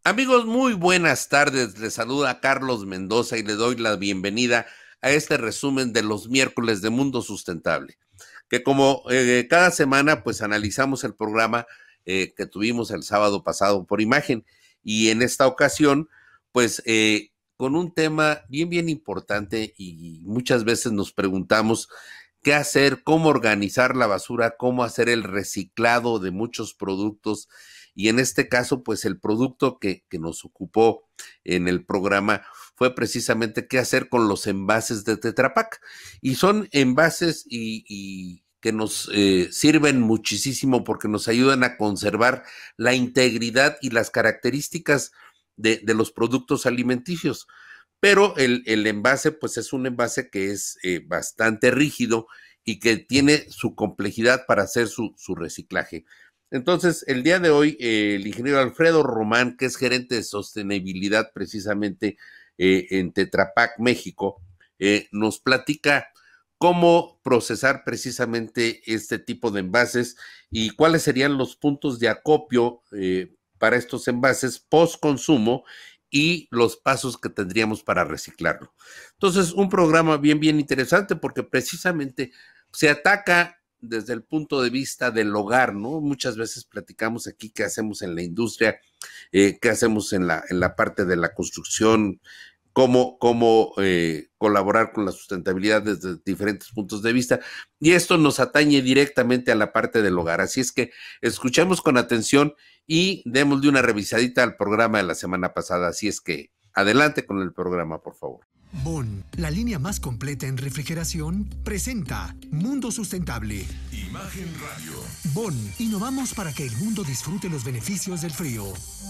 Amigos, muy buenas tardes. Les saluda Carlos Mendoza y le doy la bienvenida a este resumen de los miércoles de Mundo Sustentable, que como cada semana pues analizamos el programa que tuvimos el sábado pasado por imagen y en esta ocasión pues con un tema bien importante y muchas veces nos preguntamos qué hacer, cómo organizar la basura, cómo hacer el reciclado de muchos productos. Y en este caso, pues el producto que nos ocupó en el programa fue precisamente qué hacer con los envases de Tetra Pak. Y son envases y que nos sirven muchísimo porque nos ayudan a conservar la integridad y las características de los productos alimenticios. Pero el envase, pues es un envase que es bastante rígido y que tiene su complejidad para hacer su reciclaje. Entonces, el día de hoy, el ingeniero Alfredo Román, que es gerente de sostenibilidad precisamente en Tetra Pak México, nos platica cómo procesar precisamente este tipo de envases y cuáles serían los puntos de acopio para estos envases post consumo y los pasos que tendríamos para reciclarlo. Entonces, un programa bien interesante porque precisamente se ataca desde el punto de vista del hogar, ¿no? Muchas veces platicamos aquí qué hacemos en la industria, qué hacemos en la parte de la construcción, cómo colaborar con la sustentabilidad desde diferentes puntos de vista. Y esto nos atañe directamente a la parte del hogar. Así es que escuchemos con atención y démosle una revisadita al programa de la semana pasada. Así es que adelante con el programa, por favor. Bon, la línea más completa en refrigeración, presenta Mundo Sustentable. Imagen Radio. Bon, innovamos para que el mundo disfrute los beneficios del frío.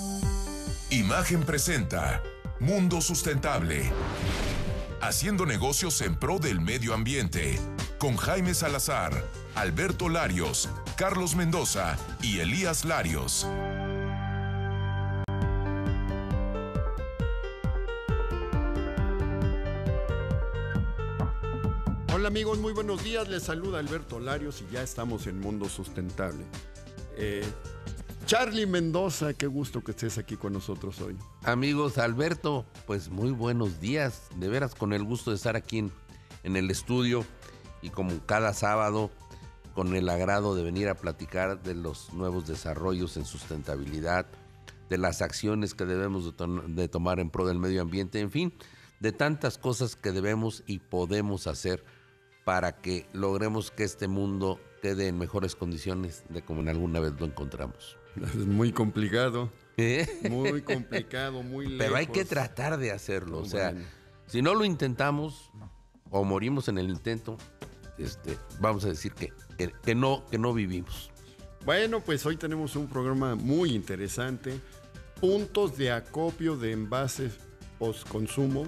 Imagen presenta Mundo Sustentable. Haciendo negocios en pro del medio ambiente. Con Jaime Salazar, Alberto Larios, Carlos Mendoza y Elías Larios. Hola amigos, muy buenos días, les saluda Alberto Larios y ya estamos en Mundo Sustentable. Charlie Mendoza, qué gusto que estés aquí con nosotros hoy. Amigos, Alberto, pues muy buenos días, de veras con el gusto de estar aquí en el estudio y como cada sábado con el agrado de venir a platicar de los nuevos desarrollos en sustentabilidad, de las acciones que debemos de tomar en pro del medio ambiente, en fin, de tantas cosas que debemos y podemos hacer para que logremos que este mundo quede en mejores condiciones de como en alguna vez lo encontramos. Es muy complicado, muy complicado, muy lejos. Pero hay que tratar de hacerlo, Bueno. O sea, si no lo intentamos o morimos en el intento, vamos a decir que no vivimos. Bueno, pues hoy tenemos un programa muy interesante, puntos de acopio de envases post-consumo,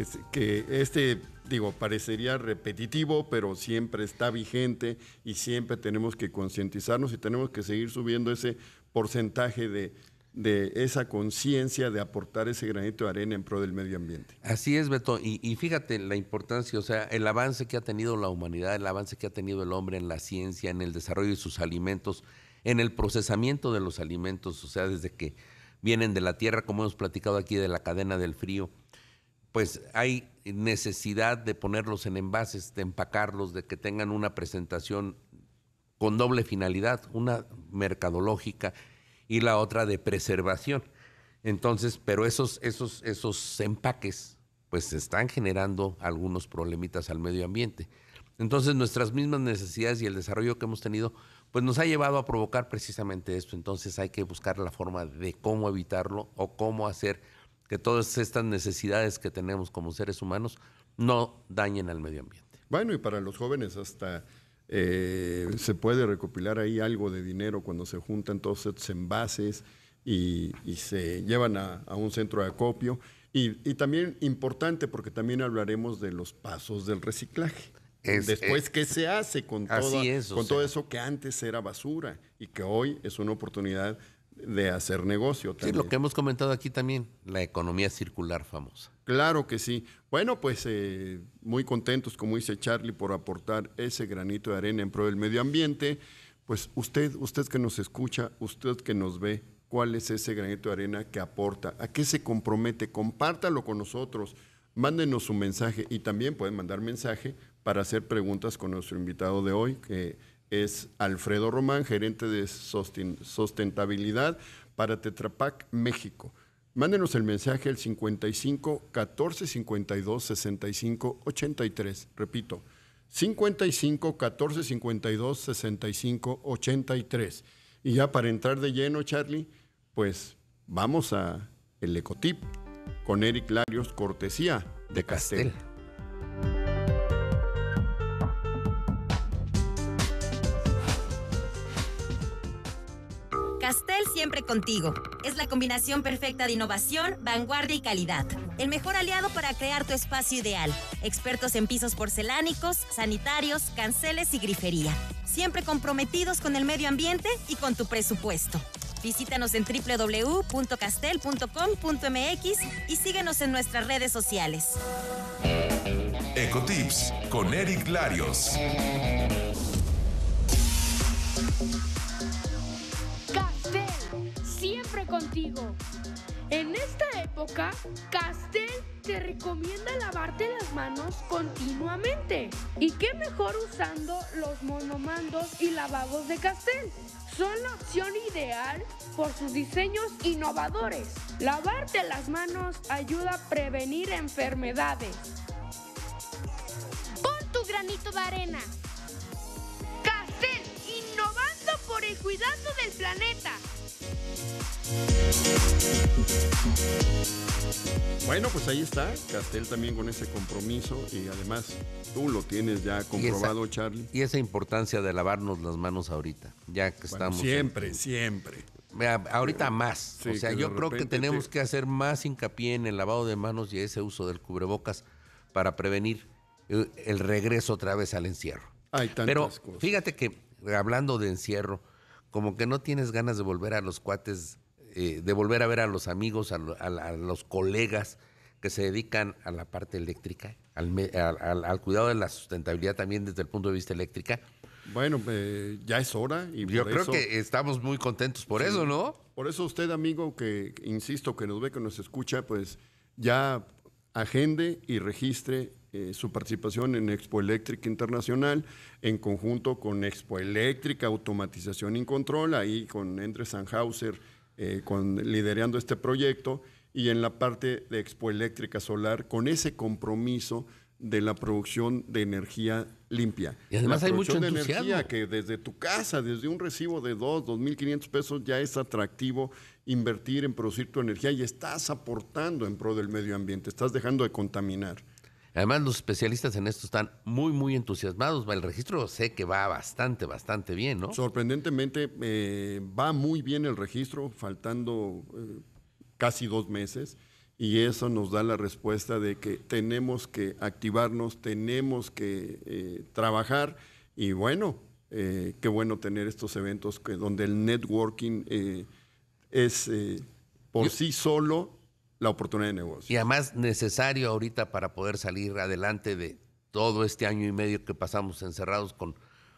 parecería repetitivo, pero siempre está vigente y siempre tenemos que concientizarnos y tenemos que seguir subiendo ese porcentaje de esa conciencia de aportar ese granito de arena en pro del medio ambiente. Así es, Beto, y fíjate la importancia, o sea, el avance que ha tenido la humanidad, el avance que ha tenido el hombre en la ciencia, en el desarrollo de sus alimentos, en el procesamiento de los alimentos, o sea, desde que vienen de la tierra, como hemos platicado aquí de la cadena del frío, pues hay necesidad de ponerlos en envases, de empacarlos, de que tengan una presentación con doble finalidad, una mercadológica y la otra de preservación. Entonces, pero esos empaques pues están generando algunos problemitas al medio ambiente. Entonces, nuestras mismas necesidades y el desarrollo que hemos tenido pues nos ha llevado a provocar precisamente esto. Entonces, hay que buscar la forma de cómo evitarlo o cómo hacer que todas estas necesidades que tenemos como seres humanos no dañen al medio ambiente. Bueno, y para los jóvenes hasta se puede recopilar ahí algo de dinero cuando se juntan todos estos envases y se llevan a un centro de acopio. Y también importante porque también hablaremos de los pasos del reciclaje. Después, ¿qué se hace con todo eso que antes era basura y que hoy es una oportunidad de hacer negocio también? Sí, lo que hemos comentado aquí también, la economía circular famosa. Claro que sí. Bueno, pues muy contentos, como dice Charlie, por aportar ese granito de arena en pro del medio ambiente. Pues usted que nos escucha, usted que nos ve, cuál es ese granito de arena que aporta, a qué se compromete, compártalo con nosotros, mándenos su mensaje y también pueden mandar mensaje para hacer preguntas con nuestro invitado de hoy, que es Alfredo Román, gerente de sustentabilidad para Tetra Pak México. Mándenos el mensaje al 55 14 52 65 83. Repito, 55 14 52 65 83. Y ya para entrar de lleno, Charlie, pues vamos a el Ecotip con Eric Larios, cortesía de Castel. Castel siempre contigo. Es la combinación perfecta de innovación, vanguardia y calidad. El mejor aliado para crear tu espacio ideal. Expertos en pisos porcelánicos, sanitarios, canceles y grifería. Siempre comprometidos con el medio ambiente y con tu presupuesto. Visítanos en www.castel.com.mx y síguenos en nuestras redes sociales. Ecotips con Eric Larios. Siempre contigo. En esta época, Castel te recomienda lavarte las manos continuamente. ¿Y qué mejor usando los monomandos y lavabos de Castel? Son la opción ideal por sus diseños innovadores. Lavarte las manos ayuda a prevenir enfermedades. Pon tu granito de arena. Castel, innovando por el cuidado del planeta. Bueno, pues ahí está, Castel también con ese compromiso y además tú lo tienes ya comprobado, Charlie. Y esa importancia de lavarnos las manos ahorita, ya que estamos... Siempre. Ahorita más. Sí, o sea, yo creo que tenemos que hacer más hincapié en el lavado de manos y ese uso del cubrebocas para prevenir el regreso otra vez al encierro. Hay tantas Pero cosas. fíjate que hablando de encierro, como que no tienes ganas de volver a los cuates, de volver a ver a los amigos, a los colegas que se dedican a la parte eléctrica, al cuidado de la sustentabilidad también desde el punto de vista eléctrica. Bueno, ya es hora. Y yo creo que estamos muy contentos por eso, ¿no? Por eso usted, amigo, que insisto, que nos ve, que nos escucha, pues ya agende y registre su participación en Expo Eléctrica Internacional en conjunto con Expo Eléctrica, Automatización y Control, ahí con Endre Sandhauser liderando este proyecto, y en la parte de Expo Eléctrica Solar con ese compromiso de la producción de energía limpia. Y además hay mucho de entusiasmo. energía que desde tu casa, desde un recibo de 2,500 pesos, ya es atractivo invertir en producir tu energía y estás aportando en pro del medio ambiente, estás dejando de contaminar. Además, los especialistas en esto están muy, muy entusiasmados. El registro sé que va bastante bien, ¿no? Sorprendentemente, va muy bien el registro, faltando casi 2 meses, y eso nos da la respuesta de que tenemos que activarnos, tenemos que trabajar, y bueno, qué bueno tener estos eventos donde el networking es por sí solo la oportunidad de negocio. Y además necesario ahorita para poder salir adelante de todo este año y medio que pasamos encerrados con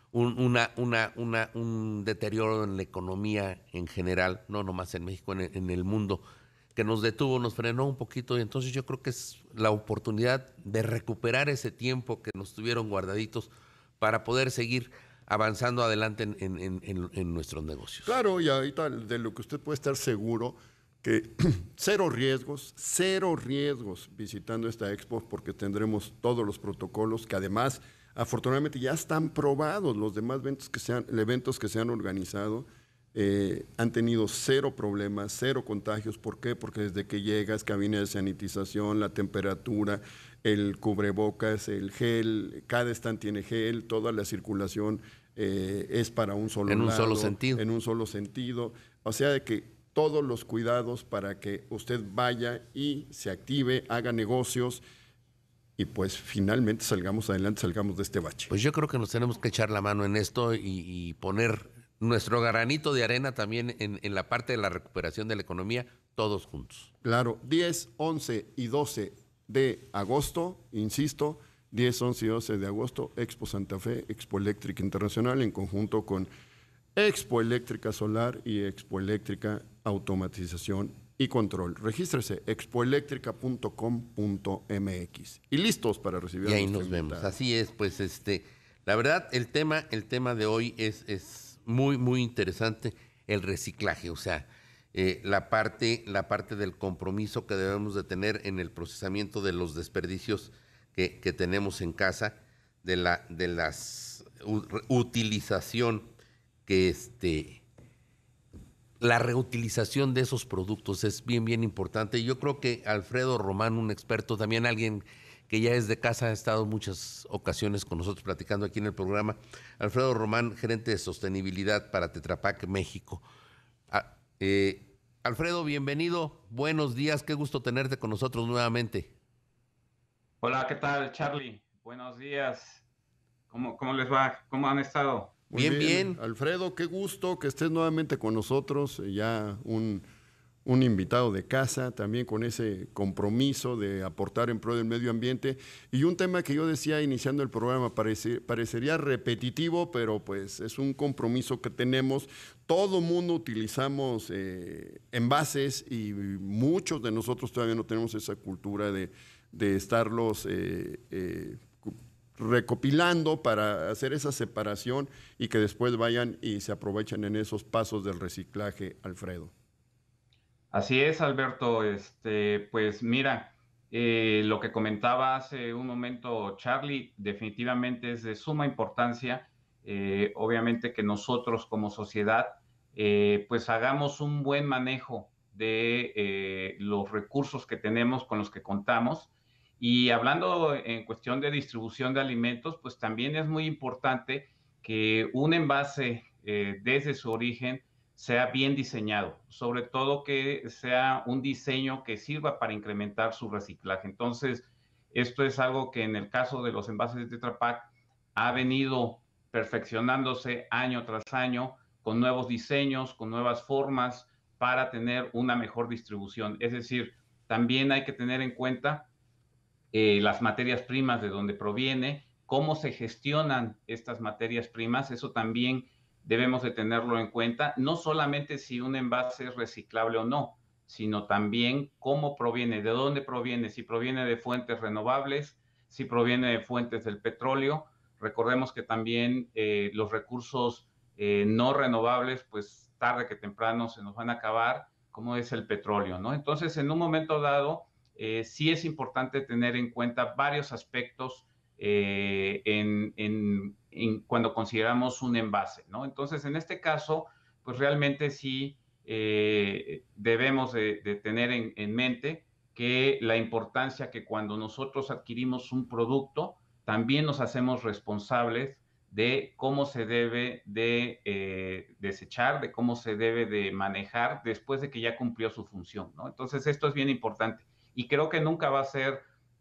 un deterioro en la economía en general, no nomás en México, en el mundo, que nos detuvo, nos frenó un poquito, y entonces yo creo que es la oportunidad de recuperar ese tiempo que nos tuvieron guardaditos para poder seguir avanzando adelante en nuestros negocios. Claro, y ahorita de lo que usted puede estar seguro, que cero riesgos visitando esta expo, porque tendremos todos los protocolos que además, afortunadamente, ya están probados. Los demás eventos que se han organizado han tenido cero problemas, cero contagios. ¿Por qué? Porque desde que llegas, cabina de sanitización, la temperatura, el cubrebocas, el gel, cada stand tiene gel, toda la circulación es para un solo lado. En un solo sentido. O sea, de que todos los cuidados para que usted vaya y se active, haga negocios y pues finalmente salgamos adelante, salgamos de este bache. Pues yo creo que nos tenemos que echar la mano en esto y poner nuestro granito de arena también en la parte de la recuperación de la economía, todos juntos. Claro, 10, 11 y 12 de agosto, insisto, 10, 11 y 12 de agosto, Expo Santa Fe, Expo Eléctrica Internacional, en conjunto con Expo Eléctrica Solar y Expo Eléctrica Automatización y Control. Regístrese, expoeléctrica.com.mx. Y listos para recibir Y a ahí nuestra nos vemos. invitada. Así es, pues la verdad, el tema de hoy es muy, muy interesante, el reciclaje, o sea, la parte del compromiso que debemos de tener en el procesamiento de los desperdicios que tenemos en casa, de la utilización la reutilización de esos productos es bien, bien importante. Yo creo que Alfredo Román, un experto, también alguien que ya es de casa, ha estado muchas ocasiones con nosotros platicando aquí en el programa. Alfredo Román, gerente de sostenibilidad para Tetra Pak México. Alfredo, bienvenido, buenos días, qué gusto tenerte con nosotros nuevamente. Hola, ¿qué tal, Charlie? Buenos días. ¿Cómo les va? ¿Cómo han estado? Muy Bien, bien. Alfredo, qué gusto que estés nuevamente con nosotros, ya un invitado de casa, también con ese compromiso de aportar en pro del medio ambiente. Y un tema que yo decía iniciando el programa, parecería repetitivo, pero pues es un compromiso que tenemos. Todo mundo utilizamos envases y muchos de nosotros todavía no tenemos esa cultura de estarlos recopilando para hacer esa separación y que después vayan y se aprovechen en esos pasos del reciclaje, Alfredo. Así es, Alberto. Pues mira, lo que comentaba hace un momento Charlie, definitivamente es de suma importancia. Obviamente que nosotros como sociedad, pues hagamos un buen manejo de los recursos que tenemos, con los que contamos. Y hablando en cuestión de distribución de alimentos, pues también es muy importante que un envase desde su origen sea bien diseñado, sobre todo que sea un diseño que sirva para incrementar su reciclaje. Entonces, esto es algo que en el caso de los envases de Tetra Pak ha venido perfeccionándose año tras año con nuevos diseños, con nuevas formas para tener una mejor distribución. Es decir, también hay que tener en cuenta las materias primas, de dónde proviene, cómo se gestionan estas materias primas. Eso también debemos de tenerlo en cuenta, no solamente si un envase es reciclable o no, sino también cómo proviene, de dónde proviene, si proviene de fuentes renovables, si proviene de fuentes del petróleo. Recordemos que también los recursos no renovables, pues tarde que temprano se nos van a acabar, como es el petróleo, ¿no? Entonces, en un momento dado, sí es importante tener en cuenta varios aspectos cuando consideramos un envase, ¿no? Entonces, en este caso, pues realmente sí debemos de tener en mente que la importancia que cuando nosotros adquirimos un producto, también nos hacemos responsables de cómo se debe de desechar, de cómo se debe de manejar después de que ya cumplió su función, ¿no? Entonces, esto es bien importante. Y creo que nunca va a ser,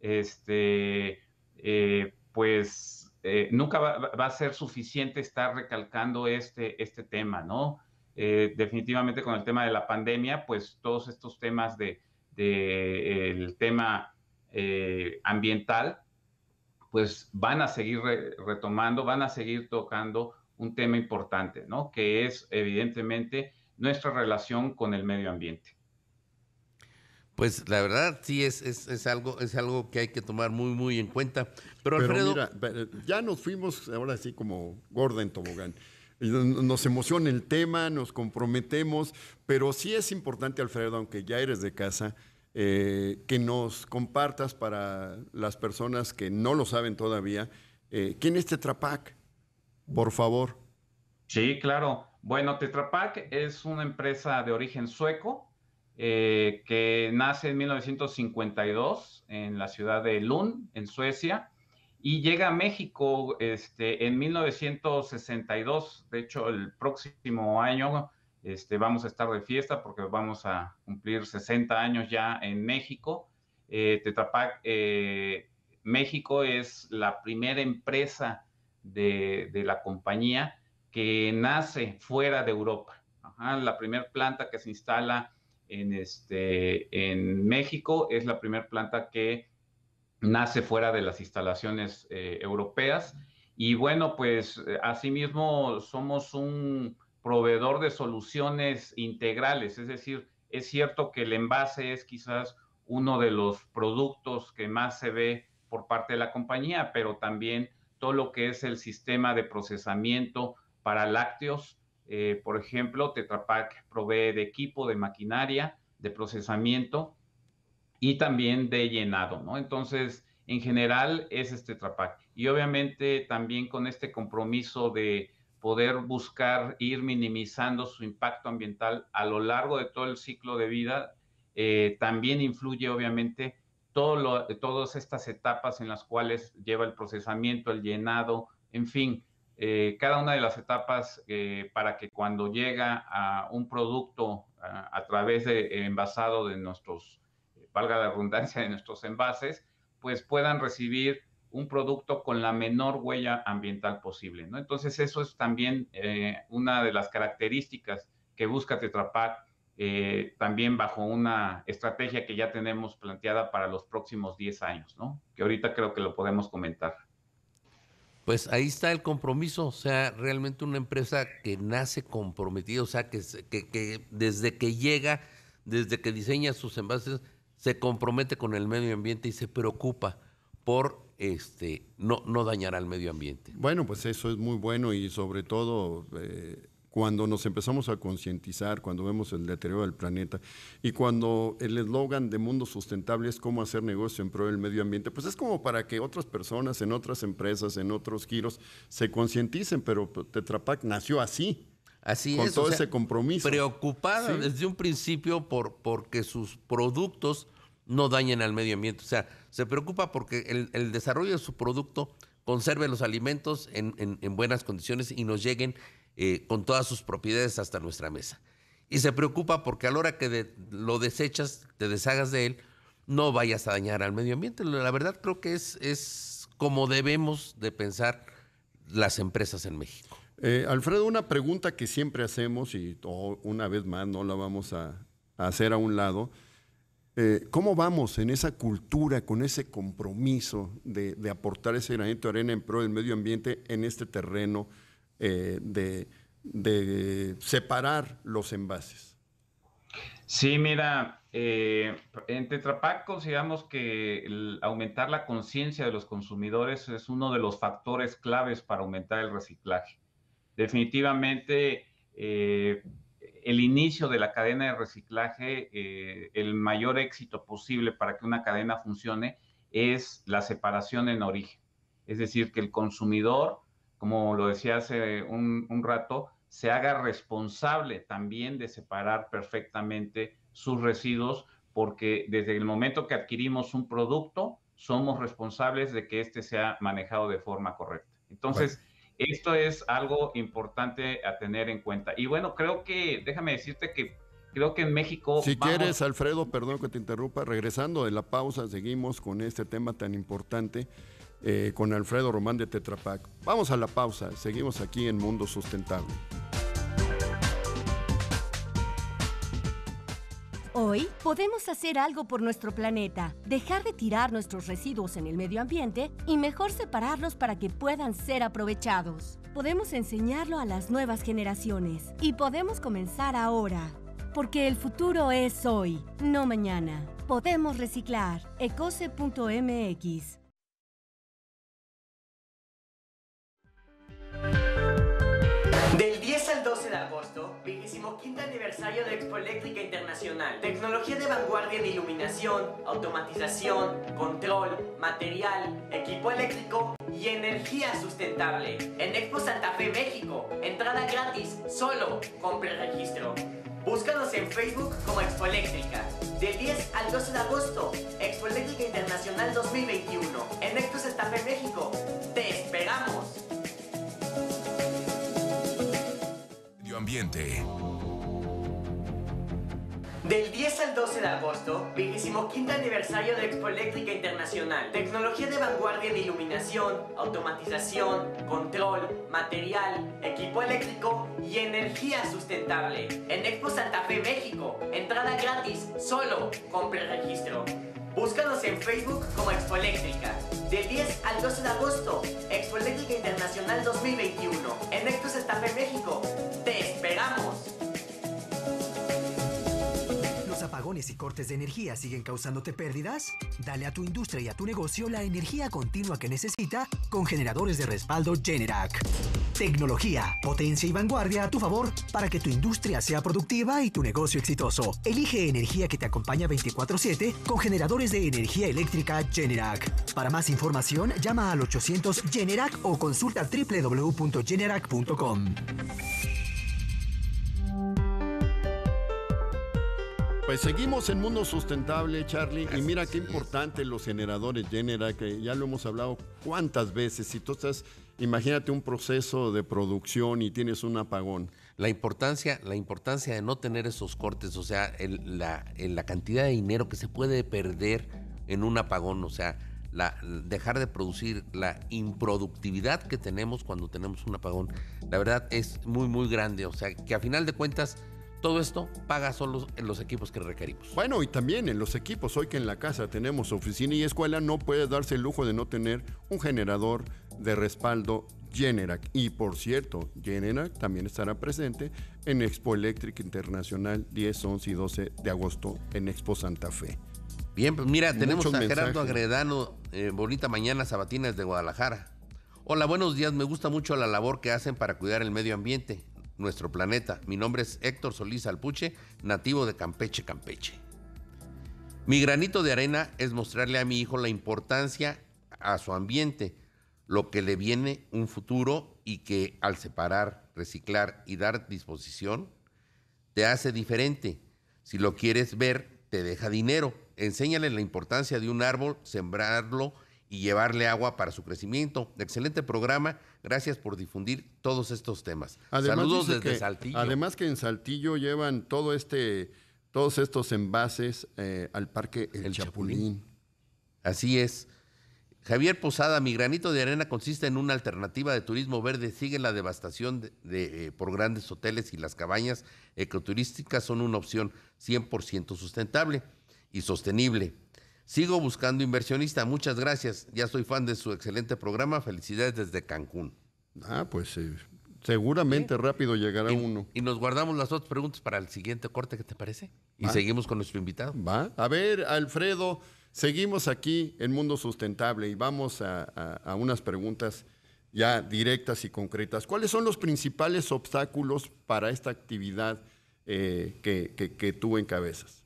nunca va a ser suficiente estar recalcando este tema, ¿no? Definitivamente con el tema de la pandemia, pues todos estos temas el tema ambiental, pues van a seguir retomando, van a seguir tocando un tema importante, ¿no? Que es evidentemente nuestra relación con el medio ambiente. Pues la verdad sí es algo que hay que tomar muy, muy en cuenta. Pero Alfredo, mira, ya nos fuimos ahora sí como gorda en tobogán. Nos emociona el tema, nos comprometemos, pero sí es importante, Alfredo, aunque ya eres de casa, que nos compartas para las personas que no lo saben todavía, ¿quién es Tetra Pak? Por favor. Sí, claro. Bueno, Tetra Pak es una empresa de origen sueco que nace en 1952 en la ciudad de Lund, en Suecia, y llega a México en 1962. De hecho, el próximo año vamos a estar de fiesta porque vamos a cumplir 60 años ya en México. Tetra Pak México es la primera empresa de la compañía que nace fuera de Europa. Ajá, la primera planta que se instala en México es la primera planta que nace fuera de las instalaciones europeas. Y bueno, pues asimismo somos un proveedor de soluciones integrales, es decir, es cierto que el envase es quizás uno de los productos que más se ve por parte de la compañía, pero también todo lo que es el sistema de procesamiento para lácteos. Por ejemplo, Tetra Pak provee de equipo, de maquinaria, de procesamiento y también de llenado, ¿no? Entonces, en general es Tetra Pak. Y obviamente también con este compromiso de poder buscar ir minimizando su impacto ambiental a lo largo de todo el ciclo de vida, también influye obviamente todas estas etapas en las cuales lleva el procesamiento, el llenado, en fin, cada una de las etapas para que cuando llega a un producto a través de envasado de nuestros, valga la redundancia, de nuestros envases, pues puedan recibir un producto con la menor huella ambiental posible, ¿no? Entonces eso es también una de las características que busca Tetra Pak, también bajo una estrategia que ya tenemos planteada para los próximos 10 años, ¿no? Que ahorita creo que lo podemos comentar. Pues ahí está el compromiso, o sea, realmente una empresa que nace comprometida, o sea, que desde que llega, desde que diseña sus envases, se compromete con el medio ambiente y se preocupa por no dañar al medio ambiente. Bueno, pues eso es muy bueno y sobre todo cuando nos empezamos a concientizar, cuando vemos el deterioro del planeta y cuando el eslogan de Mundo Sustentable es cómo hacer negocio en pro del medio ambiente, pues es como para que otras personas en otras empresas, en otros giros, se concienticen, pero Tetra Pak nació así. Así con es, todo ese compromiso. Preocupada ¿sí? desde un principio porque sus productos no dañen al medio ambiente. O sea, se preocupa porque el desarrollo de su producto conserve los alimentos en buenas condiciones y nos lleguen con todas sus propiedades hasta nuestra mesa. Y se preocupa porque a la hora que lo desechas, te deshagas de él, no vayas a dañar al medio ambiente. La verdad creo que es como debemos de pensar las empresas en México. Alfredo, una pregunta que siempre hacemos y una vez más no la vamos a hacer a un lado. ¿Cómo vamos en esa cultura, con ese compromiso de aportar ese granito de arena en pro del medio ambiente en este terreno de separar los envases? Sí, mira, en Tetra Pak consideramos que aumentar la conciencia de los consumidores es uno de los factores claves para aumentar el reciclaje. Definitivamente, el inicio de la cadena de reciclaje, el mayor éxito posible para que una cadena funcione es la separación en origen. Es decir, que el consumidor, como lo decía hace un rato, se haga responsable también de separar perfectamente sus residuos, porque desde el momento que adquirimos un producto, somos responsables de que éste sea manejado de forma correcta. Entonces, esto es algo importante a tener en cuenta. Y bueno, déjame decirte que creo que en México... Si quieres, Alfredo, perdón que te interrumpa, regresando de la pausa, seguimos con este tema tan importante con Alfredo Román de Tetra Pak. Vamos a la pausa, seguimos aquí en Mundo Sustentable. Hoy podemos hacer algo por nuestro planeta, dejar de tirar nuestros residuos en el medio ambiente y mejor separarlos para que puedan ser aprovechados. Podemos enseñarlo a las nuevas generaciones y podemos comenzar ahora, porque el futuro es hoy, no mañana. Podemos reciclar. ecose.mx. Del 10 al 12 de agosto, 25º aniversario de Expo Eléctrica Internacional. Tecnología de vanguardia en iluminación, automatización, control, material, equipo eléctrico y energía sustentable. En Expo Santa Fe, México. Entrada gratis, solo con preregistro. Búscanos en Facebook como Expo Eléctrica. Del 10 al 12 de agosto, Expo Eléctrica Internacional 2021. En Expo Santa Fe, México. ¡Te esperamos! Ambiente. Del 10 al 12 de agosto, 25º aniversario de Expo Eléctrica Internacional. Tecnología de vanguardia en iluminación, automatización, control, material, equipo eléctrico y energía sustentable. En Expo Santa Fe, México. Entrada gratis, solo con preregistro. Búscanos en Facebook como Expo Eléctrica. Del 10 al 12 de agosto, Expo Eléctrica Internacional 2021. En Expo Santa Fe, México. ¡Te esperamos! Comenzamos. ¿Los apagones y cortes de energía siguen causándote pérdidas? Dale a tu industria y a tu negocio la energía continua que necesita con generadores de respaldo Generac. Tecnología, potencia y vanguardia a tu favor para que tu industria sea productiva y tu negocio exitoso. Elige energía que te acompaña 24/7 con generadores de energía eléctrica Generac. Para más información, llama al 800 Generac o consulta www.generac.com. Pues seguimos en Mundo Sustentable, Charlie, y mira qué importante los generadores Generac, que ya lo hemos hablado cuántas veces. Si tú estás, imagínate un proceso de producción y tienes un apagón. La importancia de no tener esos cortes, o sea, la cantidad de dinero que se puede perder en un apagón, o sea, dejar de producir, la improductividad que tenemos cuando tenemos un apagón, la verdad es muy, muy grande. O sea, que a final de cuentas, todo esto paga solo en los equipos que requerimos. Bueno, y también en los equipos. Hoy que en la casa tenemos oficina y escuela, no puedes darse el lujo de no tener un generador de respaldo Generac. Y por cierto, Generac también estará presente en Expo Eléctrica Internacional 10, 11 y 12 de agosto en Expo Santa Fe. Bien, pues mira, tenemos Muchos a Gerardo mensajes. Agredano, bonita mañana, sabatina desde Guadalajara. Hola, buenos días, me gusta mucho la labor que hacen para cuidar el medio ambiente, nuestro planeta. Mi nombre es Héctor Solís Alpuche, nativo de Campeche, Campeche. Mi granito de arena es mostrarle a mi hijo la importancia a su ambiente, lo que le viene un futuro y que al separar, reciclar y dar disposición, te hace diferente. Si lo quieres ver, te deja dinero. Enséñale la importancia de un árbol, sembrarlo y llevarle agua para su crecimiento. Excelente programa, gracias por difundir todos estos temas. Además, saludos dice desde que, Saltillo. Además que en Saltillo llevan todos estos envases al Parque El Chapulín. Así es. Javier Posada, mi granito de arena consiste en una alternativa de turismo verde. Sigue la devastación por grandes hoteles y las cabañas ecoturísticas son una opción 100% sustentable y sostenible. Sigo buscando inversionista. Muchas gracias. Ya soy fan de su excelente programa. Felicidades desde Cancún. Pues seguramente rápido llegará uno. Y nos guardamos las otras preguntas para el siguiente corte, ¿qué te parece? Y ¿Va? seguimos con nuestro invitado. Va. A ver, Alfredo, seguimos aquí en Mundo Sustentable y vamos a unas preguntas ya directas y concretas. ¿Cuáles son los principales obstáculos para esta actividad que tú encabezas?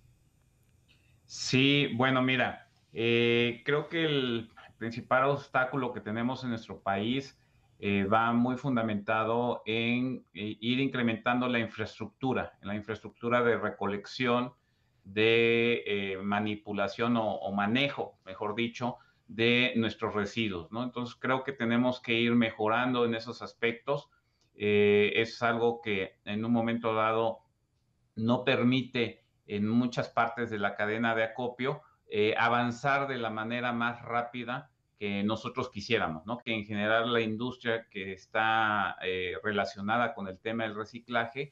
Sí, bueno, mira, creo que el principal obstáculo que tenemos en nuestro país va muy fundamentado en ir incrementando la infraestructura de recolección, de manipulación o manejo, mejor dicho, de nuestros residuos, ¿no? Entonces creo que tenemos que ir mejorando en esos aspectos. Es algo que en un momento dado no permite en muchas partes de la cadena de acopio avanzar de la manera más rápida que nosotros quisiéramos, ¿no? Que en general la industria que está relacionada con el tema del reciclaje,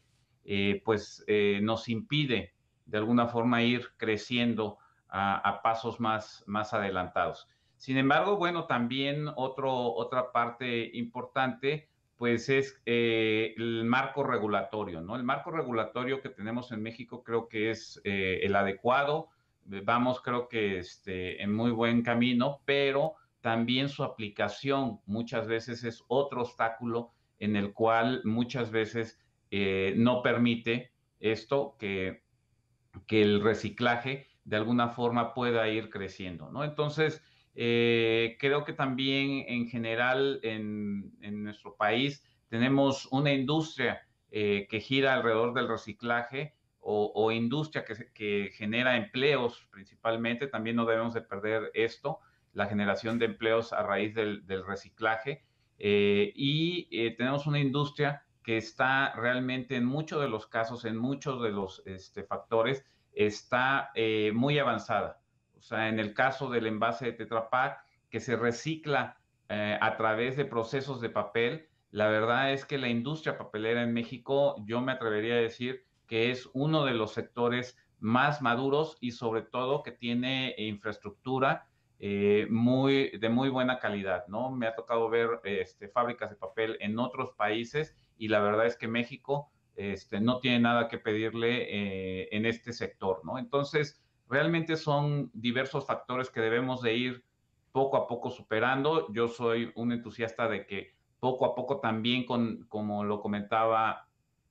nos impide de alguna forma ir creciendo a pasos más adelantados. Sin embargo, bueno, también otra parte importante, pues es el marco regulatorio, ¿no? El marco regulatorio que tenemos en México creo que es el adecuado. Vamos, creo que en muy buen camino, pero también su aplicación muchas veces es otro obstáculo en el cual muchas veces no permite esto que el reciclaje de alguna forma pueda ir creciendo, ¿no? Entonces, creo que también en general en nuestro país tenemos una industria que gira alrededor del reciclaje o industria que genera empleos principalmente. También no debemos de perder esto, la generación de empleos a raíz del reciclaje. Tenemos una industria que está realmente en muchos de los casos, en muchos de los factores, está muy avanzada. O sea, en el caso del envase de Tetra Pak, que se recicla a través de procesos de papel, la verdad es que la industria papelera en México, yo me atrevería a decir que es uno de los sectores más maduros y sobre todo que tiene infraestructura de muy buena calidad, ¿no? Me ha tocado ver fábricas de papel en otros países y la verdad es que México no tiene nada que pedirle en este sector, ¿no? Entonces, realmente son diversos factores que debemos de ir poco a poco superando. Yo soy un entusiasta de que poco a poco también, como lo comentaba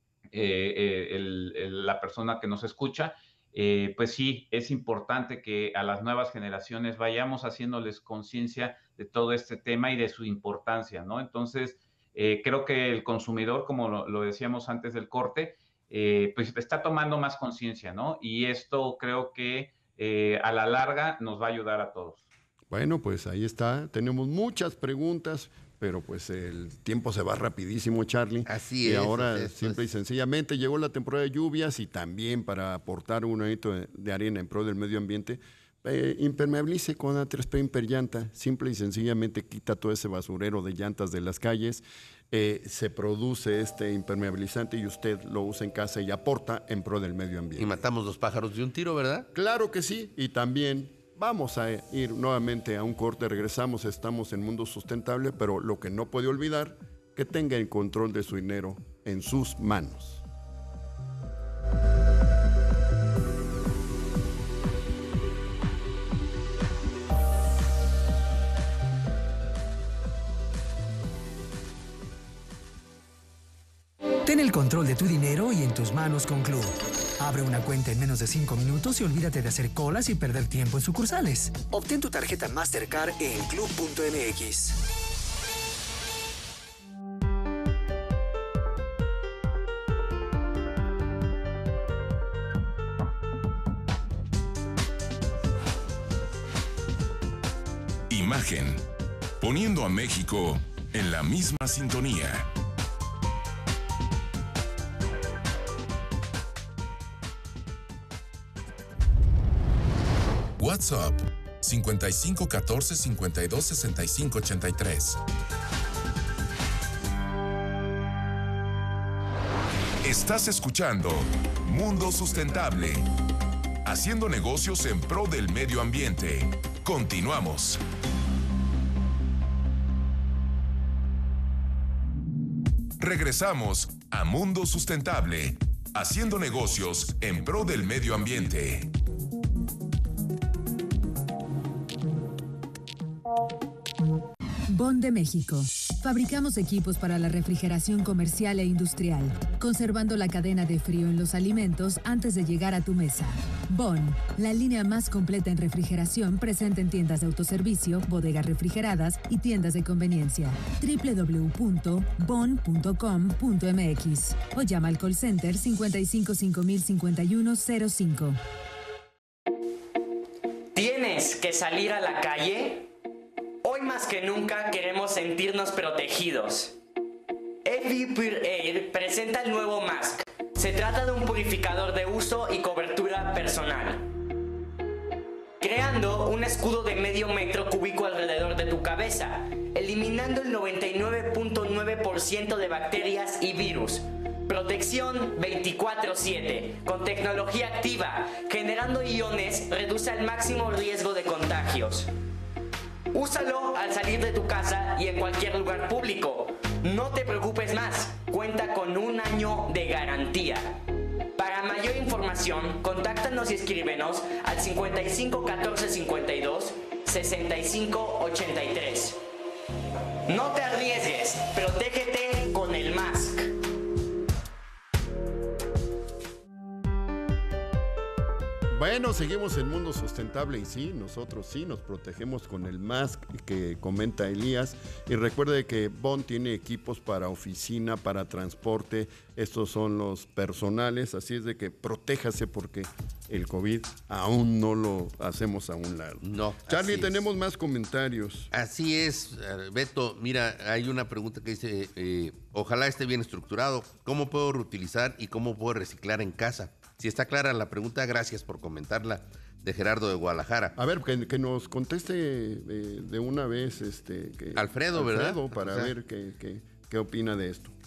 la persona que nos escucha, pues sí, es importante que a las nuevas generaciones vayamos haciéndoles conciencia de todo este tema y de su importancia, ¿no? Entonces, creo que el consumidor, como lo decíamos antes del corte, pues está tomando más conciencia, ¿no? Y esto creo que a la larga nos va a ayudar a todos. Bueno, pues ahí está. Tenemos muchas preguntas, pero pues el tiempo se va rapidísimo, Charlie. Así y es. ahora, simple y sencillamente, llegó la temporada de lluvias y también para aportar un granito de arena en pro del medio ambiente, impermeabilice con A3P Imperllanta. Simple y sencillamente quita todo ese basurero de llantas de las calles. Se produce este impermeabilizante y usted lo usa en casa y aporta en pro del medio ambiente. Y matamos 2 pájaros de un tiro, ¿verdad? Claro que sí, y también vamos a ir nuevamente a un corte, regresamos, estamos en Mundo Sustentable, pero lo que no puede olvidar, que tenga el control de su dinero en sus manos. Ten el control de tu dinero y en tus manos con Club. Abre una cuenta en menos de 5 minutos y olvídate de hacer colas y perder tiempo en sucursales. Obtén tu tarjeta Mastercard en Club.mx. Imagen, poniendo a México en la misma sintonía. WhatsApp 55 14 52 65 83. Estás escuchando Mundo Sustentable, haciendo negocios en pro del medio ambiente. Continuamos. Regresamos a Mundo Sustentable, haciendo negocios en pro del medio ambiente. Bon de México. Fabricamos equipos para la refrigeración comercial e industrial, conservando la cadena de frío en los alimentos antes de llegar a tu mesa. Bon, la línea más completa en refrigeración, presente en tiendas de autoservicio, bodegas refrigeradas y tiendas de conveniencia. www.bon.com.mx o llama al call center 55 5105. ¿Tienes que salir a la calle? Hoy más que nunca queremos sentirnos protegidos. FV Pure Air presenta el nuevo Mask. Se trata de un purificador de uso y cobertura personal, creando un escudo de medio metro cúbico alrededor de tu cabeza, eliminando el 99.9% de bacterias y virus. Protección 24/7, con tecnología activa, generando iones, reduce al máximo riesgo de contagios. Úsalo al salir de tu casa y en cualquier lugar público. No te preocupes más, cuenta con 1 año de garantía. Para mayor información, contáctanos y escríbenos al 55 14 52 65 83. No te arriesgues, protégete con el Mask. Bueno, seguimos en Mundo Sustentable y sí, nosotros sí nos protegemos con el Mask que comenta Elías. Y recuerde que Bon tiene equipos para oficina, para transporte. Estos son los personales, así es de que protéjase porque el COVID aún no lo hacemos a un lado. No. Charlie, tenemos más comentarios. Así es, Beto. Mira, hay una pregunta que dice, ojalá esté bien estructurado. ¿Cómo puedo reutilizar y cómo puedo reciclar en casa? Si está clara la pregunta, gracias por comentarla, de Gerardo de Guadalajara. A ver, que nos conteste de una vez Alfredo, ¿verdad? Para ver qué opina de esto.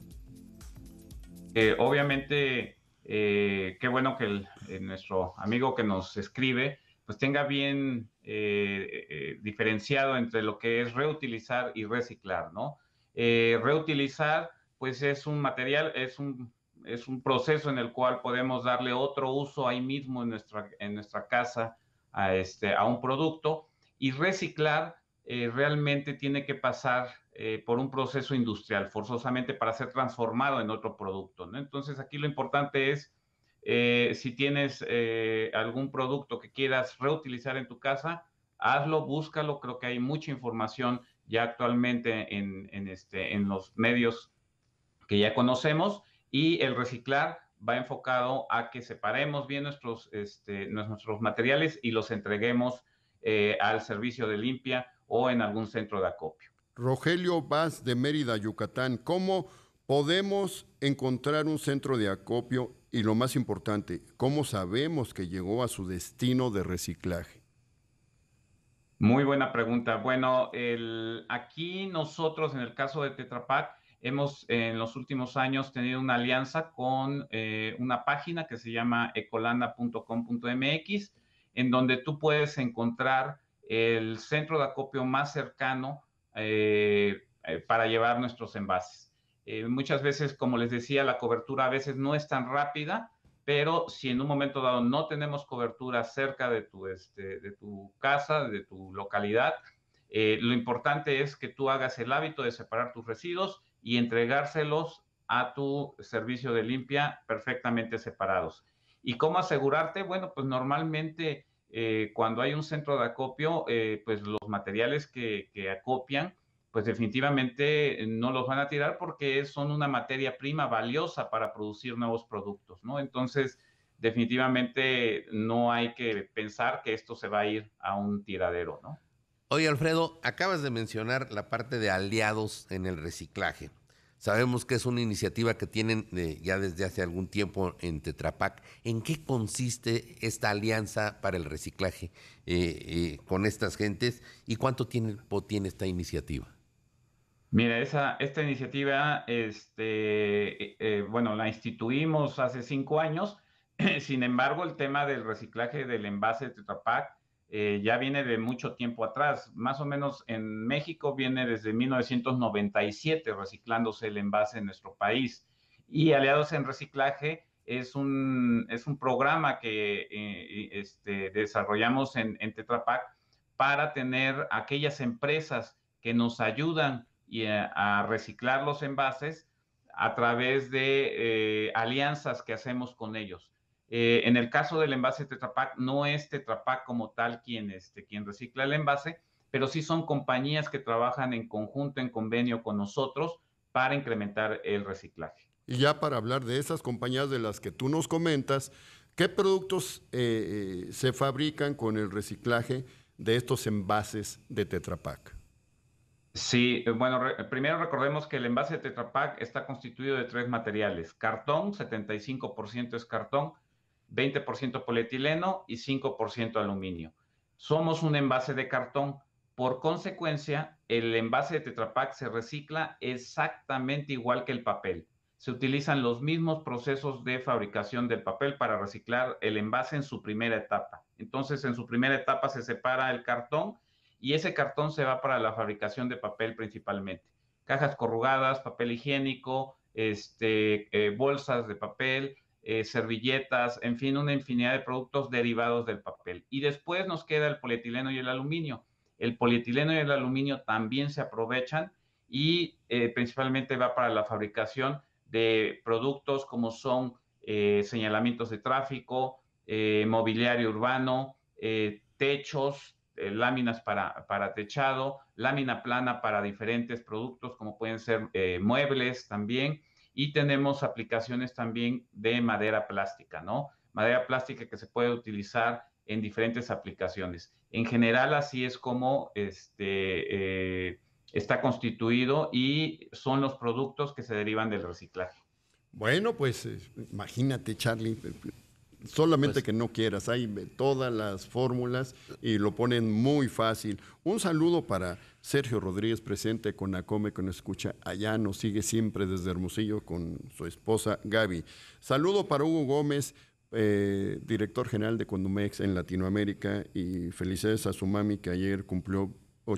Obviamente, qué bueno que nuestro amigo que nos escribe, pues tenga bien diferenciado entre lo que es reutilizar y reciclar, ¿no? Reutilizar, pues es un material, es un es un proceso en el cual podemos darle otro uso ahí mismo en nuestra casa a un producto, y reciclar realmente tiene que pasar por un proceso industrial forzosamente para ser transformado en otro producto, ¿no? Entonces aquí lo importante es, si tienes algún producto que quieras reutilizar en tu casa, hazlo, búscalo. Creo que hay mucha información ya actualmente en los medios que ya conocemos, y el reciclar va enfocado a que separemos bien nuestros materiales y los entreguemos al servicio de limpia o en algún centro de acopio. Rogelio Vaz, de Mérida, Yucatán, ¿cómo podemos encontrar un centro de acopio? Y lo más importante, ¿cómo sabemos que llegó a su destino de reciclaje? Muy buena pregunta. Bueno, aquí nosotros, en el caso de Tetra Pak, hemos en los últimos años tenido una alianza con una página que se llama ecolanda.com.mx, en donde tú puedes encontrar el centro de acopio más cercano para llevar nuestros envases. Muchas veces, como les decía, la cobertura a veces no es tan rápida, pero si en un momento dado no tenemos cobertura cerca de tu casa, de tu localidad, lo importante es que tú hagas el hábito de separar tus residuos y entregárselos a tu servicio de limpia perfectamente separados. ¿Y cómo asegurarte? Bueno, pues normalmente cuando hay un centro de acopio, pues los materiales que acopian, pues definitivamente no los van a tirar porque son una materia prima valiosa para producir nuevos productos, ¿no? Entonces, definitivamente no hay que pensar que esto se va a ir a un tiradero, ¿no? Oye, Alfredo, acabas de mencionar la parte de aliados en el reciclaje. Sabemos que es una iniciativa que tienen ya desde hace algún tiempo en Tetra Pak. ¿En qué consiste esta alianza para el reciclaje con estas gentes y cuánto tiempo tiene esta iniciativa? Mira, esta iniciativa, bueno, la instituimos hace 5 años. Sin embargo, el tema del reciclaje del envase de Tetra Pak ya viene de mucho tiempo atrás. Más o menos en México viene desde 1997 reciclándose el envase en nuestro país. Y Aliados en Reciclaje es un programa que desarrollamos en Tetra Pak para tener aquellas empresas que nos ayudan a reciclar los envases a través de alianzas que hacemos con ellos. En el caso del envase Tetra Pak, no es Tetra Pak como tal quien recicla el envase, pero sí son compañías que trabajan en conjunto, en convenio con nosotros para incrementar el reciclaje. Y ya para hablar de esas compañías de las que tú nos comentas, ¿qué productos se fabrican con el reciclaje de estos envases de Tetra Pak? Sí, bueno, primero recordemos que el envase de Tetra Pak está constituido de 3 materiales: cartón, 75% es cartón, 20% polietileno y 5% aluminio. Somos un envase de cartón. Por consecuencia, el envase de Tetra Pak se recicla exactamente igual que el papel. Se utilizan los mismos procesos de fabricación del papel para reciclar el envase en su primera etapa. Entonces, en su primera etapa se separa el cartón y ese cartón se va para la fabricación de papel principalmente. Cajas corrugadas, papel higiénico, bolsas de papel, servilletas, en fin, una infinidad de productos derivados del papel. Y después nos queda el polietileno y el aluminio. El polietileno y el aluminio también se aprovechan y principalmente va para la fabricación de productos como son señalamientos de tráfico, mobiliario urbano, techos, láminas para techado, lámina plana para diferentes productos como pueden ser muebles también, y tenemos aplicaciones también de madera plástica, ¿no? Madera plástica que se puede utilizar en diferentes aplicaciones. En general, así es como está constituido y son los productos que se derivan del reciclaje. Bueno, pues imagínate, Charlie, solamente pues, que no quieras, hay todas las fórmulas y lo ponen muy fácil. Un saludo para Sergio Rodríguez, presente con Acome, que nos escucha allá, nos sigue siempre desde Hermosillo con su esposa Gaby. Saludo para Hugo Gómez, director general de Condumex en Latinoamérica, y felicidades a su mami que ayer cumplió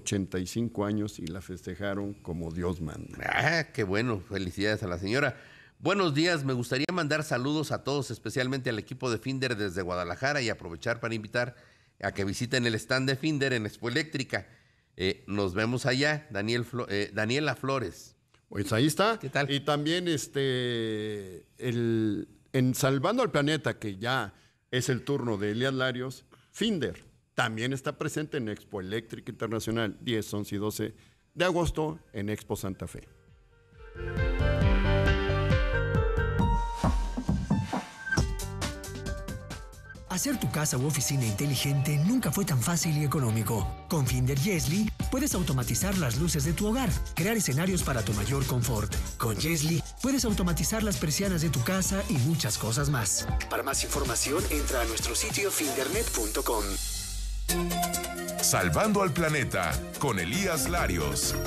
85 años y la festejaron como Dios manda. Ah, qué bueno, felicidades a la señora. Buenos días, me gustaría mandar saludos a todos, especialmente al equipo de Finder desde Guadalajara y aprovechar para invitar a que visiten el stand de Finder en Expo Eléctrica. Nos vemos allá, Daniela Flores. Pues ahí está. ¿Qué tal? Y también en Salvando al Planeta, que ya es el turno de Elías Larios, Finder también está presente en Expo Eléctrica Internacional 10, 11 y 12 de agosto en Expo Santa Fe. Hacer tu casa u oficina inteligente nunca fue tan fácil y económico. Con Finder Jesly puedes automatizar las luces de tu hogar, crear escenarios para tu mayor confort. Con Jesly puedes automatizar las persianas de tu casa y muchas cosas más. Para más información, entra a nuestro sitio findernet.com. Salvando al Planeta con Elías Larios.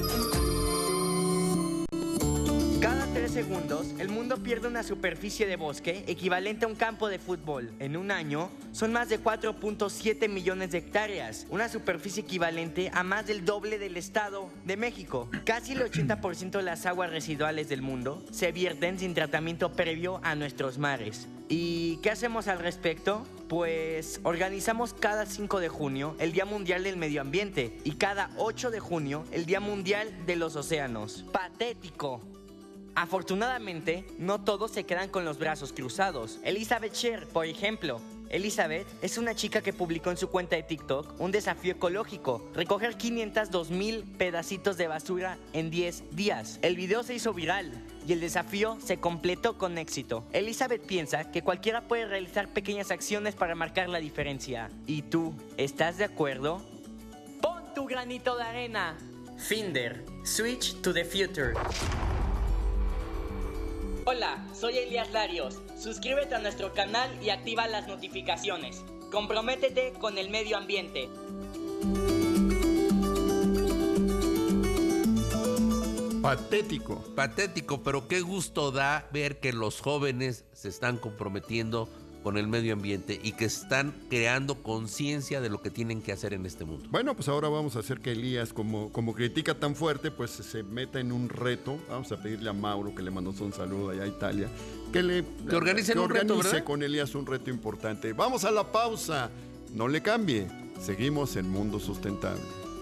Cada 3 segundos, el mundo pierde una superficie de bosque equivalente a un campo de fútbol. En un año, son más de 4.7 millones de hectáreas, una superficie equivalente a más del doble del Estado de México. Casi el 80% de las aguas residuales del mundo se vierten sin tratamiento previo a nuestros mares. ¿Y qué hacemos al respecto? Pues organizamos cada 5 de junio el Día Mundial del Medio Ambiente y cada 8 de junio el Día Mundial de los Océanos. ¡Patético! Afortunadamente, no todos se quedan con los brazos cruzados. Elizabeth Sher, por ejemplo. Elizabeth es una chica que publicó en su cuenta de TikTok un desafío ecológico: recoger 502,000 pedacitos de basura en 10 días. El video se hizo viral y el desafío se completó con éxito. Elizabeth piensa que cualquiera puede realizar pequeñas acciones para marcar la diferencia. ¿Y tú, estás de acuerdo? ¡Pon tu granito de arena! Finder, switch to the future. Hola, soy Elías Larios. Suscríbete a nuestro canal y activa las notificaciones. Comprométete con el medio ambiente. Patético. Patético, pero qué gusto da ver que los jóvenes se están comprometiendo con el medio ambiente y que están creando conciencia de lo que tienen que hacer en este mundo. Bueno, pues ahora vamos a hacer que Elías, como critica tan fuerte, pues se meta en un reto. Vamos a pedirle a Mauro, que le mandó un saludo allá a Italia, que organice un reto, ¿verdad? con Elías un reto importante. Vamos a la pausa. No le cambie. Seguimos en Mundo Sustentable.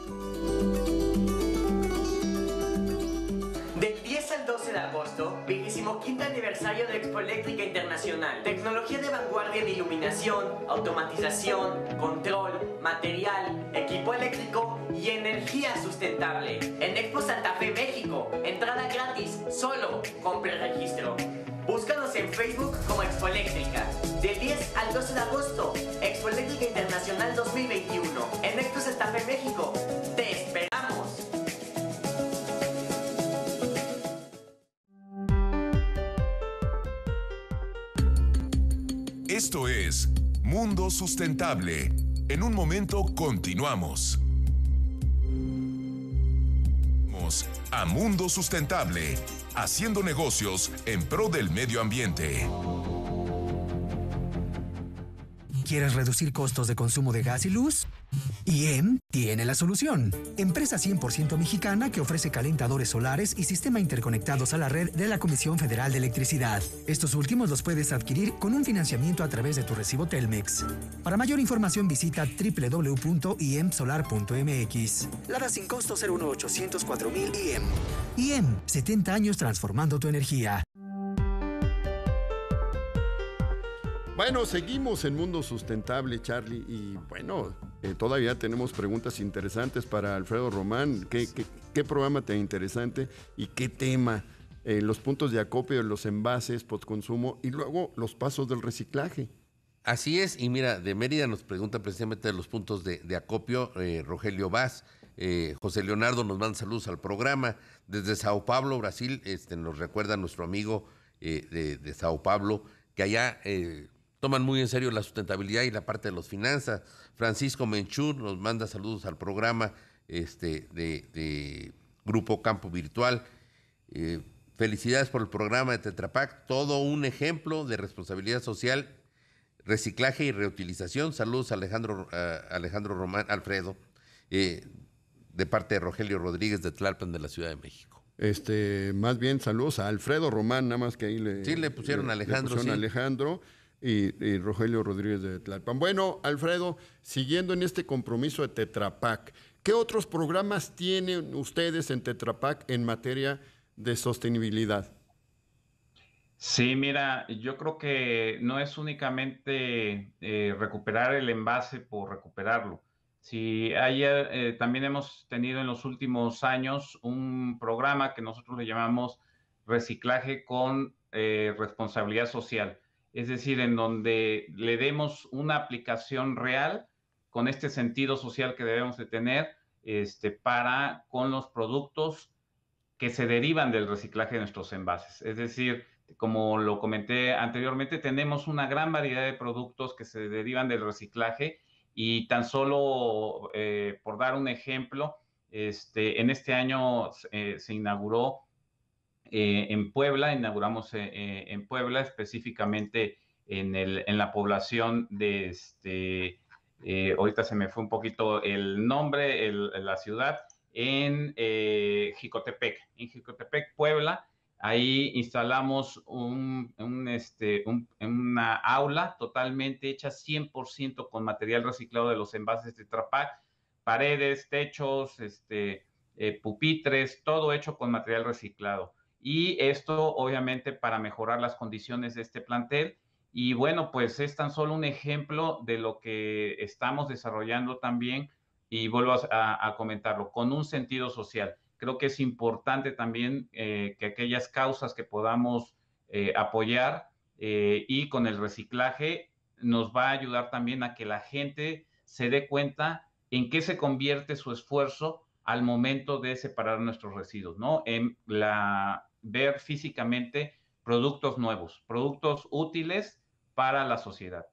Del 10 al 12 de agosto, 25º aniversario de Expo Eléctrica Internacional. Tecnología de vanguardia en iluminación, automatización, control, material, equipo eléctrico y energía sustentable. En Expo Santa Fe, México. Entrada gratis, solo con preregistro. Búscanos en Facebook como Expo Eléctrica. Del 10 al 12 de agosto, Expo Eléctrica Internacional 2021. En Expo Santa Fe, México. Te esperamos. Esto es Mundo Sustentable. En un momento continuamos. Vamos a Mundo Sustentable, haciendo negocios en pro del medio ambiente. ¿Quieres reducir costos de consumo de gas y luz? IEM tiene la solución. Empresa 100% mexicana que ofrece calentadores solares y sistema interconectados a la red de la Comisión Federal de Electricidad. Estos últimos los puedes adquirir con un financiamiento a través de tu recibo Telmex. Para mayor información visita www.iemsolar.mx. Lada sin costo 01800 4000 IEM. IEM, 70 años transformando tu energía. Bueno, seguimos en Mundo Sustentable, Charlie, y bueno, todavía tenemos preguntas interesantes para Alfredo Román. ¿Qué programa tan interesante y qué tema? Los puntos de acopio de los envases, postconsumo y luego los pasos del reciclaje. Así es, y mira, de Mérida nos pregunta precisamente de los puntos de acopio, Rogelio Vaz. José Leonardo nos manda saludos al programa. Desde Sao Paulo, Brasil, nos recuerda nuestro amigo de Sao Paulo, que allá toman muy en serio la sustentabilidad y la parte de las finanzas. Francisco Menchú nos manda saludos al programa de Grupo Campo Virtual. Felicidades por el programa de Tetra Pak, todo un ejemplo de responsabilidad social, reciclaje y reutilización. Saludos a Alejandro Román, Alfredo, de parte de Rogelio Rodríguez de Tlalpan, de la Ciudad de México. Más bien saludos a Alfredo Román, nada más que ahí le pusieron Alejandro. Alejandro y Rogelio Rodríguez de Tlalpan. Bueno, Alfredo, siguiendo en este compromiso de Tetra Pak, ¿qué otros programas tienen ustedes en Tetra Pak en materia de sostenibilidad? Sí, mira, yo creo que no es únicamente recuperar el envase por recuperarlo. Sí, también hemos tenido en los últimos años un programa que nosotros le llamamos reciclaje con responsabilidad social. Es decir, en donde le demos una aplicación real con este sentido social que debemos de tener para con los productos que se derivan del reciclaje de nuestros envases. Es decir, como lo comenté anteriormente, tenemos una gran variedad de productos que se derivan del reciclaje y tan solo por dar un ejemplo, en este año se inauguró en Puebla, en Puebla, específicamente en la población de, ahorita se me fue un poquito el nombre, la ciudad, en Jicotepec, Puebla. Ahí instalamos una aula totalmente hecha 100% con material reciclado de los envases de Tetra Pak, paredes, techos, pupitres, todo hecho con material reciclado. Y esto obviamente para mejorar las condiciones de este plantel. Y bueno, pues es tan solo un ejemplo de lo que estamos desarrollando también, y vuelvo a comentarlo, con un sentido social. Creo que es importante también que aquellas causas que podamos apoyar y con el reciclaje nos va a ayudar también a que la gente se dé cuenta en qué se convierte su esfuerzo al momento de separar nuestros residuos, ¿no? Ver físicamente productos nuevos, productos útiles para la sociedad.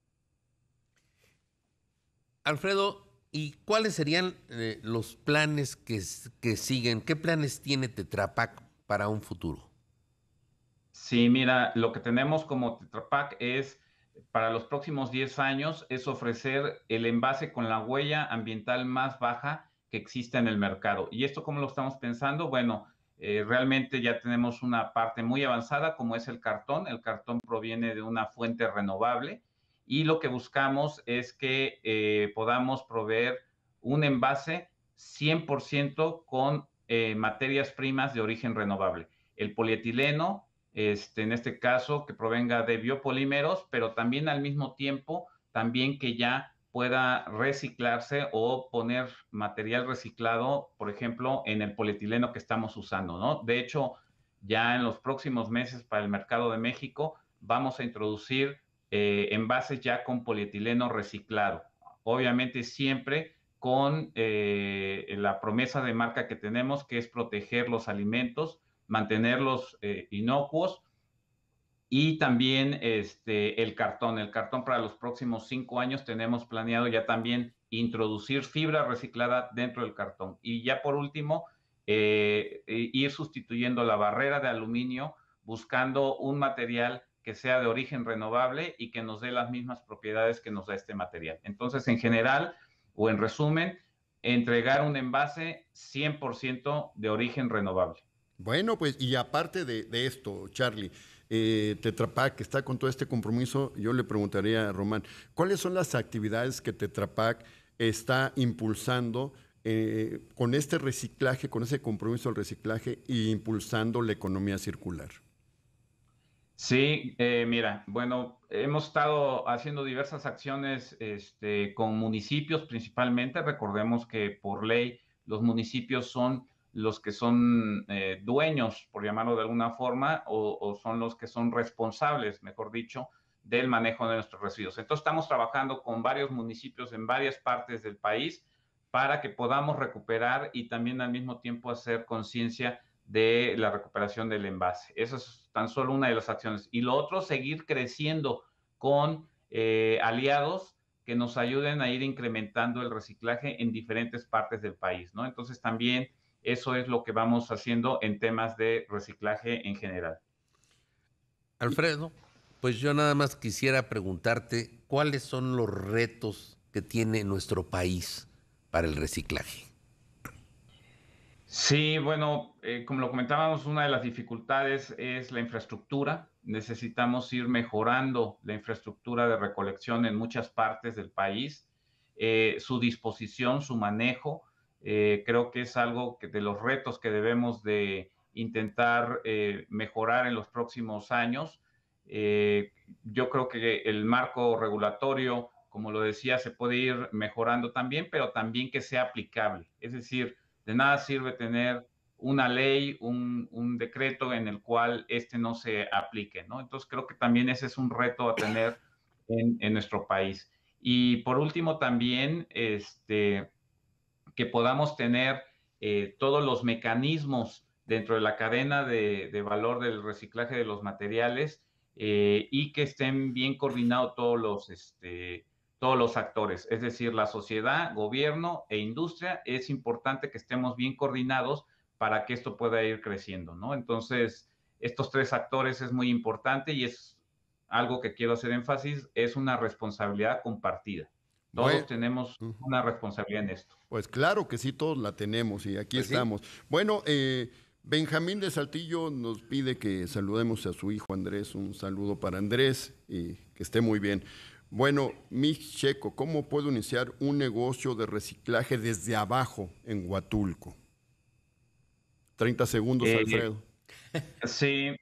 Alfredo, ¿y cuáles serían los planes que siguen? ¿Qué planes tiene Tetra Pak para un futuro? Sí, mira, lo que tenemos como Tetra Pak es, para los próximos 10 años, es ofrecer el envase con la huella ambiental más baja que exista en el mercado. ¿Y esto cómo lo estamos pensando? Bueno, realmente ya tenemos una parte muy avanzada como es el cartón. El cartón proviene de una fuente renovable y lo que buscamos es que podamos proveer un envase 100% con materias primas de origen renovable. El polietileno, en este caso, que provenga de biopolímeros, pero también al mismo tiempo, también que ya pueda reciclarse o poner material reciclado, por ejemplo, en el polietileno que estamos usando, ¿no? De hecho, ya en los próximos meses para el mercado de México vamos a introducir envases ya con polietileno reciclado. Obviamente siempre con la promesa de marca que tenemos, que es proteger los alimentos, mantenerlos inocuos. Y también el cartón. El cartón para los próximos 5 años tenemos planeado ya también introducir fibra reciclada dentro del cartón. Y ya por último, ir sustituyendo la barrera de aluminio, buscando un material que sea de origen renovable y que nos dé las mismas propiedades que nos da este material. Entonces, en general, o en resumen, entregar un envase 100% de origen renovable. Bueno, pues, y aparte de esto, Charlie, Tetra Pak está con todo este compromiso. Yo le preguntaría a Román, ¿cuáles son las actividades que Tetra Pak está impulsando con este reciclaje, con ese compromiso del reciclaje e impulsando la economía circular? Sí, mira, bueno, hemos estado haciendo diversas acciones con municipios principalmente. Recordemos que por ley los municipios son los que son dueños, por llamarlo de alguna forma, o son los que son responsables, mejor dicho, del manejo de nuestros residuos. Entonces estamos trabajando con varios municipios en varias partes del país para que podamos recuperar y también al mismo tiempo hacer conciencia de la recuperación del envase. Eso es tan solo una de las acciones. Y lo otro, seguir creciendo con aliados que nos ayuden a ir incrementando el reciclaje en diferentes partes del país, ¿no? Entonces también eso es lo que vamos haciendo en temas de reciclaje en general. Alfredo, pues yo nada más quisiera preguntarte cuáles son los retos que tiene nuestro país para el reciclaje. Sí, bueno, como lo comentábamos, una de las dificultades es la infraestructura. Necesitamos ir mejorando la infraestructura de recolección en muchas partes del país. Su disposición, su manejo, creo que es algo de los retos que debemos de intentar mejorar en los próximos años. Eh, yo creo que el marco regulatorio, como lo decía, se puede ir mejorando también, pero también que sea aplicable. Es decir, de nada sirve tener una ley, un decreto en el cual no se aplique, ¿no? Entonces creo que también ese es un reto a tener en nuestro país. Y por último también, que podamos tener todos los mecanismos dentro de la cadena de valor del reciclaje de los materiales y que estén bien coordinados todos los actores, es decir, la sociedad, gobierno e industria. Es importante que estemos bien coordinados para que esto pueda ir creciendo, ¿no? Entonces, estos tres actores es muy importante y es algo que quiero hacer énfasis, es una responsabilidad compartida. Todos tenemos una responsabilidad en esto. Pues claro que sí, todos la tenemos y aquí Pues sí. estamos. Bueno, Benjamín de Saltillo nos pide que saludemos a su hijo Andrés. Un saludo para Andrés y que esté muy bien. Bueno, Mix Checo, ¿cómo puedo iniciar un negocio de reciclaje desde abajo en Huatulco? 30 segundos, Alfredo. Sí,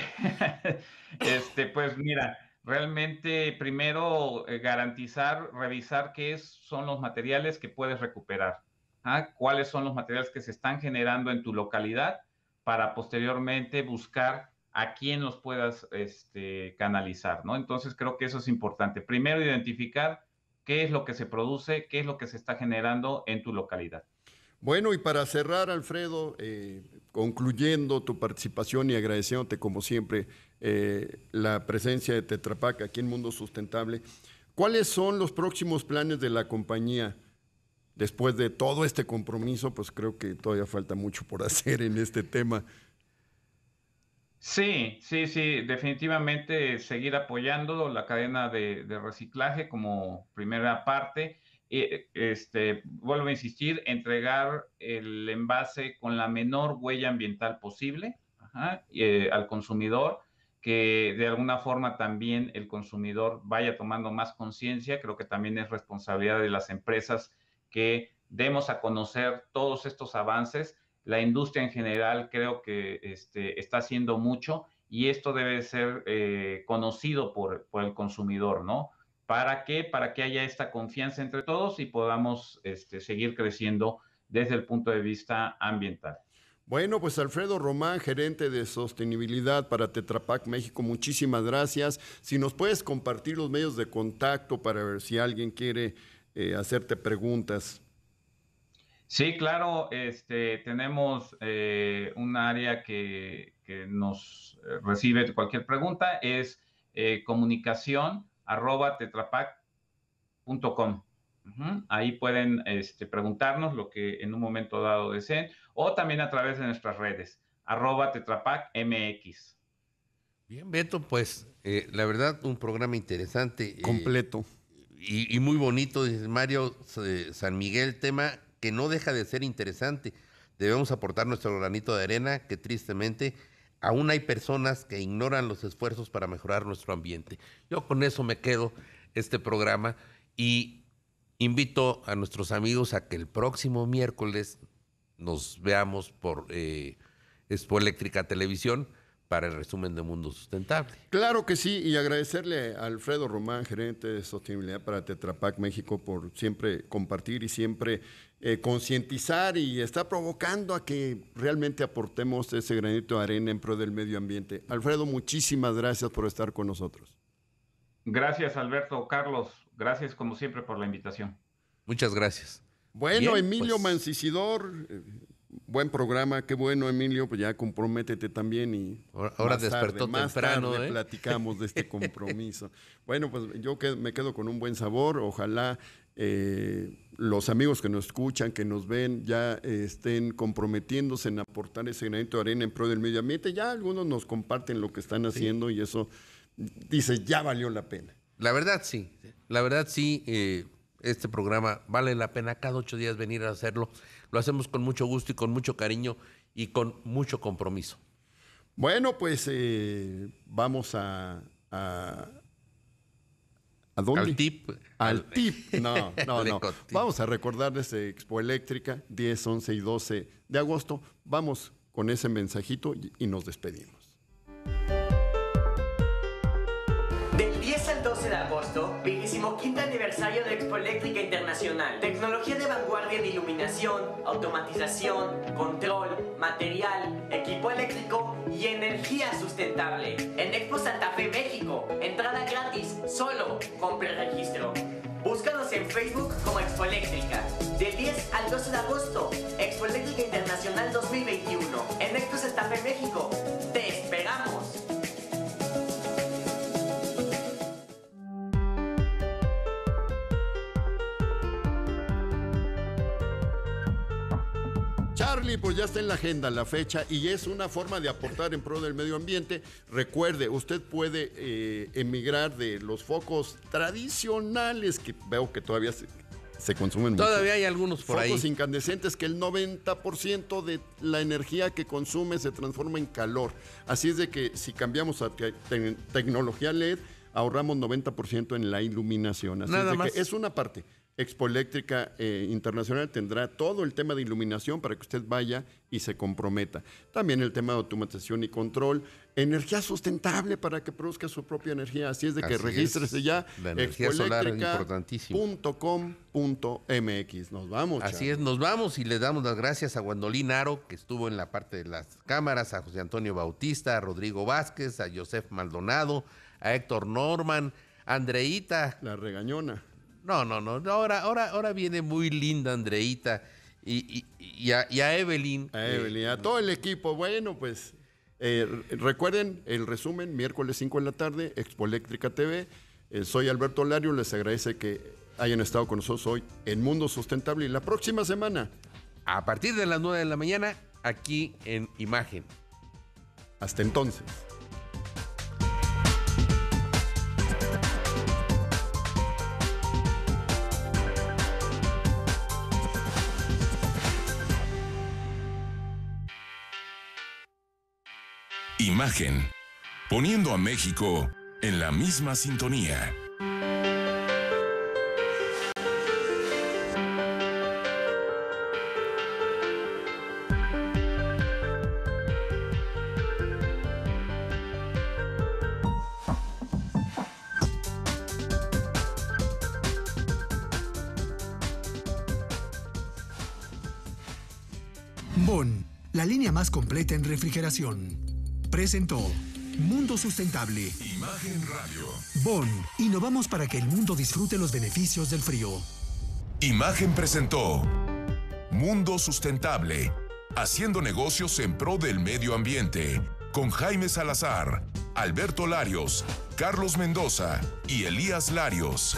pues mira, realmente primero garantizar, revisar son los materiales que puedes recuperar, cuáles son los materiales que se están generando en tu localidad para posteriormente buscar a quién los puedas canalizar, ¿no? Entonces creo que eso es importante. Primero identificar qué es lo que se produce, qué es lo que se está generando en tu localidad. Bueno, y para cerrar, Alfredo, concluyendo tu participación y agradeciéndote como siempre la presencia de Tetra Pak aquí en Mundo Sustentable, ¿cuáles son los próximos planes de la compañía después de todo este compromiso? Pues creo que todavía falta mucho por hacer en este tema. Sí, definitivamente seguir apoyando la cadena de reciclaje como primera parte. Vuelvo a insistir, entregar el envase con la menor huella ambiental posible al consumidor, que de alguna forma también el consumidor vaya tomando más conciencia. Creo que también es responsabilidad de las empresas que demos a conocer todos estos avances. La industria en general creo que está haciendo mucho y esto debe ser conocido por el consumidor, ¿no? ¿Para qué? Para que haya esta confianza entre todos y podamos seguir creciendo desde el punto de vista ambiental. Bueno, pues Alfredo Román, gerente de sostenibilidad para Tetra Pak México, muchísimas gracias. Si nos puedes compartir los medios de contacto para ver si alguien quiere hacerte preguntas. Sí, claro, tenemos un área que nos recibe cualquier pregunta, es comunicación@tetrapak.com. Ahí pueden preguntarnos lo que en un momento dado deseen, o también a través de nuestras redes, @tetrapakmx. Bien, Beto, pues la verdad, un programa interesante. Completo. Y muy bonito, dice Mario San Miguel, tema que no deja de ser interesante. Debemos aportar nuestro granito de arena, que tristemente aún hay personas que ignoran los esfuerzos para mejorar nuestro ambiente. Yo con eso me quedo este programa y invito a nuestros amigos a que el próximo miércoles nos veamos por Expo Eléctrica Televisión para el resumen de Mundo Sustentable. Claro que sí, y agradecerle a Alfredo Román, gerente de sostenibilidad para Tetra Pak México, por siempre compartir y siempre concientizar y está provocando a que realmente aportemos ese granito de arena en pro del medio ambiente. Alfredo, muchísimas gracias por estar con nosotros. Gracias, Alberto. Carlos, gracias como siempre por la invitación. Muchas gracias. Bueno, Bien, Emilio pues, Mancisidor, buen programa, qué bueno, Emilio, pues ya comprométete también y ahora despertó más temprano, tarde platicamos de este compromiso. Bueno, pues yo me quedo con un buen sabor, ojalá los amigos que nos escuchan, que nos ven, ya estén comprometiéndose en aportar ese granito de arena en pro del medio ambiente. Ya algunos nos comparten lo que están haciendo y eso, dice, ya valió la pena. La verdad sí, este programa vale la pena cada 8 días venir a hacerlo. Lo hacemos con mucho gusto y con mucho cariño y con mucho compromiso. Bueno, pues vamos ¿a dónde? Al tip. Al tip. No. Vamos a recordarles Expo Eléctrica, 10, 11 y 12 de agosto. Vamos con ese mensajito y nos despedimos. Del 10 al 12 de agosto, 25º aniversario de Expo Eléctrica Internacional. Tecnología de vanguardia en iluminación, automatización, control, material, equipo eléctrico y energía sustentable. En Expo Santa Fe, México. Entrada gratis, solo con preregistro. Búscanos en Facebook como Expo Eléctrica. Del 10 al 12 de agosto, Expo Eléctrica Internacional 2021. En Expo Santa Fe, México. ¡Te esperamos! Charlie, pues ya está en la agenda la fecha y es una forma de aportar en pro del medio ambiente. Recuerde, usted puede emigrar de los focos tradicionales, que veo que todavía se consumen Todavía mucho. hay algunos por ahí. Focos incandescentes, que el 90% de la energía que consume se transforma en calor. Así es de que si cambiamos a tecnología LED, ahorramos 90% en la iluminación. Así Nada es de más. que es una parte. Expo Eléctrica Internacional tendrá todo el tema de iluminación para que usted vaya y se comprometa. También el tema de automatización y control, energía sustentable para que produzca su propia energía. Así es de que regístrese ya. La energía solar es importantísima. expoeléctrica.com.mx. Nos vamos. Así es, nos vamos y le damos las gracias a Gwendolyn Aro, que estuvo en la parte de las cámaras, a José Antonio Bautista, a Rodrigo Vázquez, a Joseph Maldonado, a Héctor Norman, a Andreita. La regañona. No. Ahora viene muy linda Andreita y a Evelyn. A Evelyn, a todo el equipo. Bueno, pues recuerden el resumen, miércoles 5 de la tarde, Expo Eléctrica TV. Soy Alberto Lario, les agradece que hayan estado con nosotros hoy en Mundo Sustentable. Y la próxima semana, a partir de las 9 de la mañana, aquí en Imagen. Hasta entonces. Imagen, poniendo a México en la misma sintonía. Bon, la línea más completa en refrigeración, presentó Mundo Sustentable. Imagen Radio. Bon, innovamos para que el mundo disfrute los beneficios del frío. Imagen presentó Mundo Sustentable, haciendo negocios en pro del medio ambiente, con Jaime Salazar, Alberto Larios, Carlos Mendoza y Elías Larios.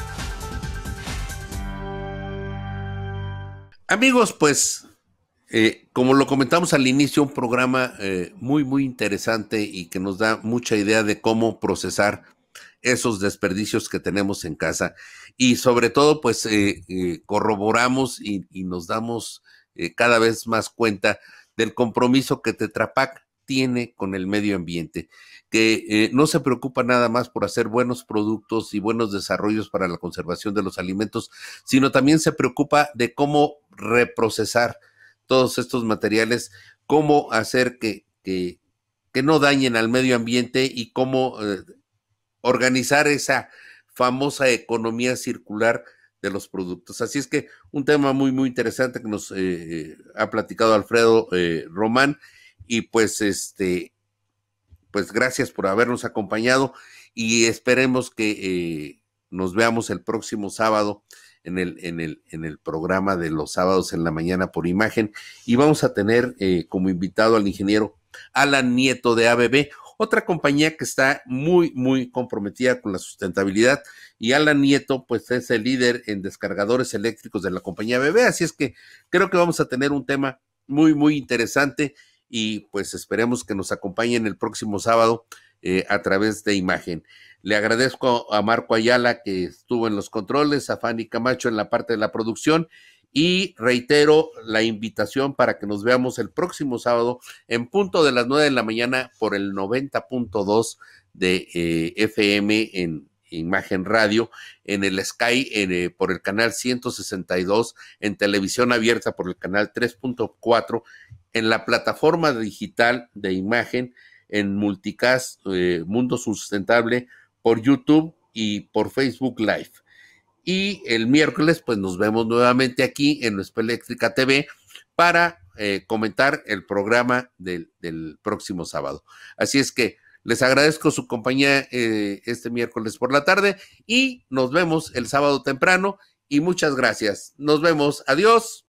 Amigos, pues como lo comentamos al inicio, un programa muy interesante y que nos da mucha idea de cómo procesar esos desperdicios que tenemos en casa y sobre todo pues corroboramos y nos damos cada vez más cuenta del compromiso que Tetra Pak tiene con el medio ambiente, que no se preocupa nada más por hacer buenos productos y buenos desarrollos para la conservación de los alimentos, sino también se preocupa de cómo reprocesar todos estos materiales, cómo hacer que no dañen al medio ambiente y cómo organizar esa famosa economía circular de los productos. Así es que un tema muy interesante que nos ha platicado Alfredo Román y pues gracias por habernos acompañado y esperemos que nos veamos el próximo sábado en el programa de los sábados en la mañana por Imagen y vamos a tener como invitado al ingeniero Alan Nieto de ABB, otra compañía que está muy comprometida con la sustentabilidad y Alan Nieto pues es el líder en descargadores eléctricos de la compañía ABB, así es que creo que vamos a tener un tema muy interesante y pues esperemos que nos acompañen el próximo sábado a través de imagen. Le agradezco a Marco Ayala, que estuvo en los controles, a Fanny Camacho en la parte de la producción, y reitero la invitación para que nos veamos el próximo sábado en punto de las 9 de la mañana por el 90.2 de FM en Imagen Radio, en el Sky por el canal 162, en televisión abierta por el canal 3.4, en la plataforma digital de Imagen, en Multicast Mundo Sustentable, por YouTube y por Facebook Live. Y el miércoles pues nos vemos nuevamente aquí en Nuestra Eléctrica TV para comentar el programa del próximo sábado. Así es que les agradezco su compañía este miércoles por la tarde y nos vemos el sábado temprano y muchas gracias. Nos vemos. Adiós.